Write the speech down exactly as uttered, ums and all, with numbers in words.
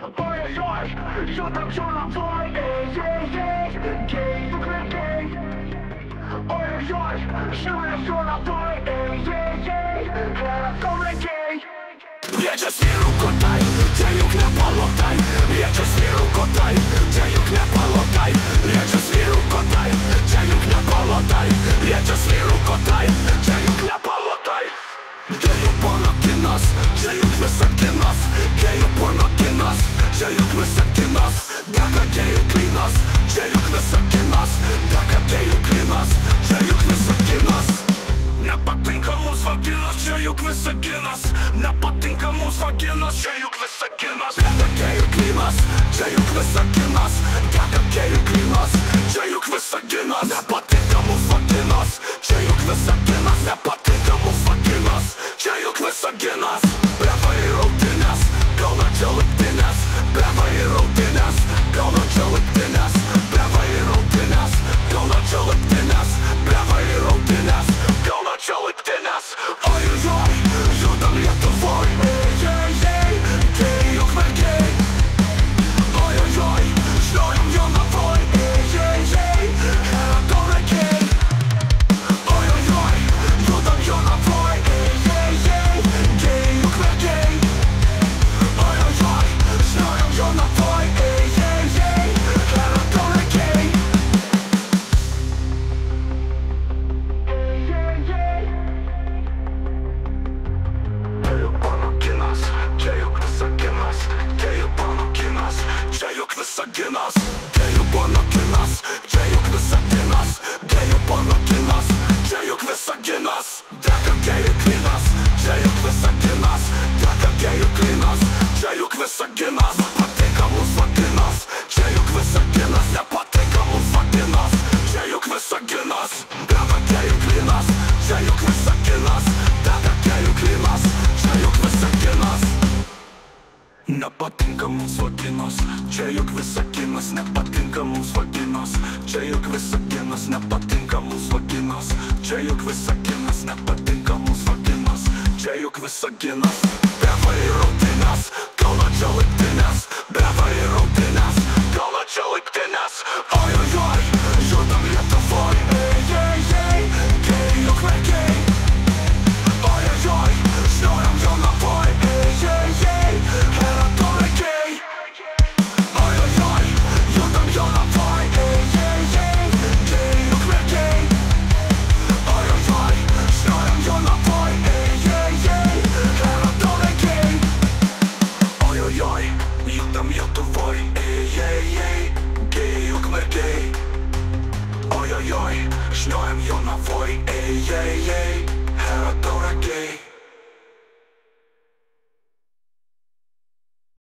Ой-ой-ой, що там, що на твой, ей-ей-ей, гей, гей. Ой-ой-ой, що я, що на твой, ей-ей-ей, гей, гей. Я час віру котай, чаюк не полотай. Я час віру котай, чаюк не полотай. Я час віру котай, чаюк не полотай. Я час віру котай, чаюк не полотай. Гею понад нас, чаюк високи нас. Гею понад нас, чаюк високи нас. Дака гею клі нас, чаюк високи нас. Дака гею клі нас, чаюк високи нас. На патинкому зваки нас, чаюк високи нас. На патинкому зваки нас, чаюк високи нас. Дака гею клі нас, чаюк високи нас. Дака гею клі нас, чаюк високи нас. На патинкому зваки нас, чаюк високи нас. На патинкому зваки нас, чаюк високи нас. Правої руки нас, коло чоловіки нас. Правої руки нас, коло чоловіки нас. Правої руки нас, коло чоловіки нас. Правої руки нас, коло чоловіки нас. Ой-ой-ой, що там я твой, ей-ей-ей, геюк не гей. Ой-ой-ой, що я на твой, ей-ей-ей, то не гей. Ой-ой-ой, що там я на твой, ей-ей-ей, геюк не гей. Ой-ой-ой, що я на твой, ей-ей-ей, то не гей. Чаюк понад нас, чаюк високи нас. Чаюк понад нас, чаюк високи нас. Чаюк понад нас, чаюк високи нас. Чаюк понад нас, чаюк високи нас. Дака гею клі нас, чаюк високи нас. Дака гею клі нас, чаюк високи нас. На патинкому зваки нас, чаюк високи нас. На патинкому зваки нас, чаюк високи нас. Дака гею клі нас, чаюк високи нас. Дака гею клі нас, чаюк високи нас. На патинкому зваки нас, чаюк високи нас. На патинкому зваки нас, чаюк високи нас. На патинкому зваки нас, чаюк високи нас. На патинкому зваки нас, чаюк високи нас. Правої руки нас, коло чоловіки нас. Правої руки нас, коло чоловіки нас. Ой-ой-ой, що там я твой, ей-ей-ей, геюк не гей. Ой-ой-ой, що я на твой, ей-ей-ей, то не гей. Ой-ой-ой, що там я на твой, ей-ей-ей, геюк не гей. Ой-ой-ой, що я на твой, ей-ей-ей, то не гей. Ой-ой-ой, що там я твой, ей-ей-ей, геюк не гей. Ой-ой-ой, що я на твой, ей-ей-ей, то не гей.